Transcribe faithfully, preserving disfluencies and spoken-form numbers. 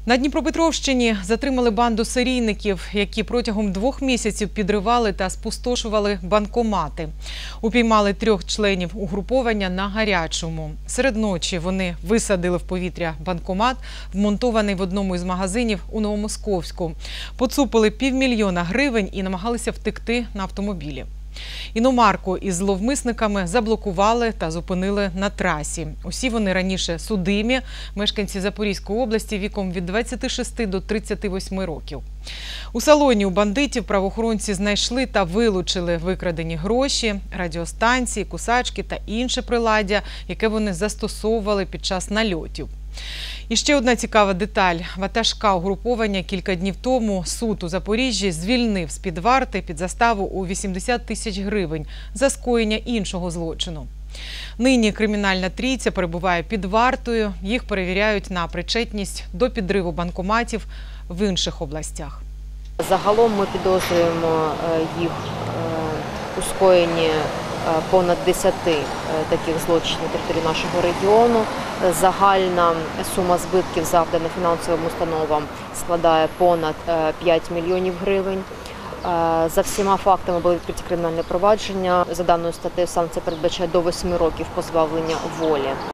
На Дніпропетровщині затримали банду серійників, які протягом двох місяців підривали та спустошували банкомати. Упіймали трьох членів угруповання на гарячому. Серед ночі вони висадили в повітря банкомат, вмонтований в одному із магазинів у Новомосковську. Поцупили півмільйона гривень і намагалися втекти на автомобілі. Іномарку із зловмисниками заблокували та зупинили на трасі. Усі вони раніше судимі, мешканці Запорізької області віком від двадцяти шести до тридцяти восьми років. У салоні у бандитів правоохоронці знайшли та вилучили викрадені гроші, радіостанції, кусачки та інше приладдя, яке вони застосовували під час нальотів. І ще одна цікава деталь. Ватажка угруповання кілька днів тому суд у Запоріжжі звільнив з-під варти під заставу у вісімдесят тисяч гривень за скоєння іншого злочину. Нині кримінальна трійця перебуває під вартою. Їх перевіряють на причетність до підриву банкоматів в інших областях. Загалом ми підозрюємо їх у скоєнні понад десяти таких злочинів на території нашого регіону. Загальна сума збитків, завдана фінансовим установам, складає понад п'ять мільйонів гривень. За всіма фактами були відкриті кримінальне провадження. За даною статтею санкція передбачає до восьми років позбавлення волі.